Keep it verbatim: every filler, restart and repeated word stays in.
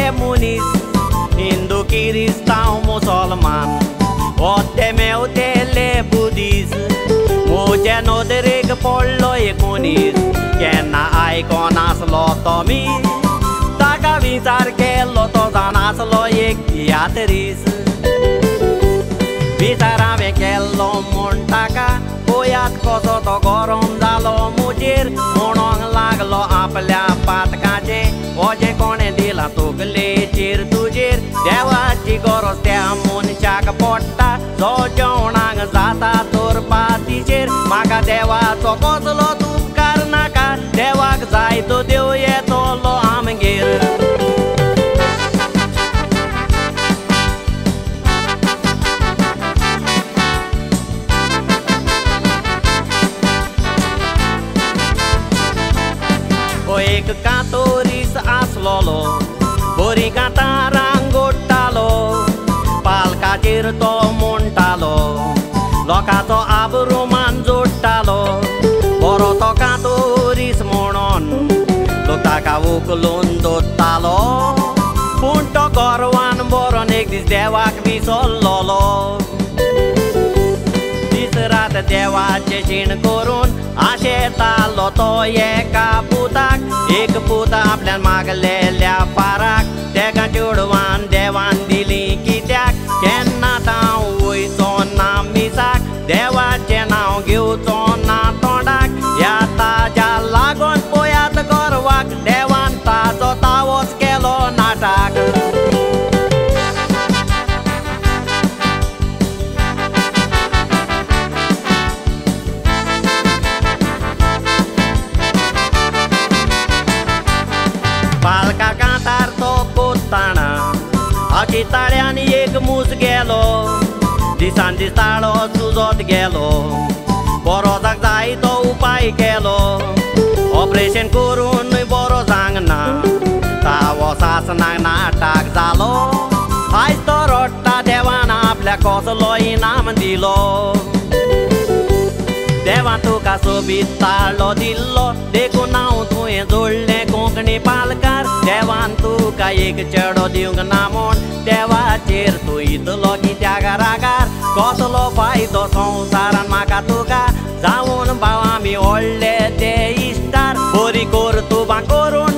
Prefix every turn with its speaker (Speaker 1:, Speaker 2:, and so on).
Speaker 1: moniz, hindu, cristão, muçulmano, até meu tele budismo, muje no dereg pollo e conis, que na iconas lotomi, taka vinsar que lotozanas lo e teatris, visarame que lo montaka, poiat coso to gorom dalo mujir, monong laglo aplia pat kaje, oje kone dila tukle chir tujir, dewachi goros te amun chaka potta, zo jonang zata turpati chir, maka dewa to koslo tu karnaka, dewa zai to deu ye to lo amgir. Ek katoris aslolo, bori katarang gotalo, palka cirto montalo, lokato abruman jotalo, boroto katoris monon, lokta kawukulun dotalo, punto korwan boronek dis dewak bisololo. Disrat dewa cecin korun, asheta loto ye kaputak, ek puta aplan magalelya parak, teka judwan dewan dili kityak, kenna tau ui sona misak, dewa chenau giu sona tondak, yata jalagon poyat korwak, dewan ta zotawos kelo natak. Palka cantar to putana, aci taliani ek mus gelo, disan distalo suzot gelo, borozak zai to upai gelo, operation kurun boro zangna, tawo sasnang natak zalo, hai to rotta dewana apla koslo inam dilo. Devan tu ka sobita lo dillo, deko nau tu e zolle konkani palkar, devan tu ka ek chado diung namon, deva cher tu idlo ki jagaragar, koslo pai do sonsaran maka tu ka, zaun bawami olle de istar, bori kor tu bankorun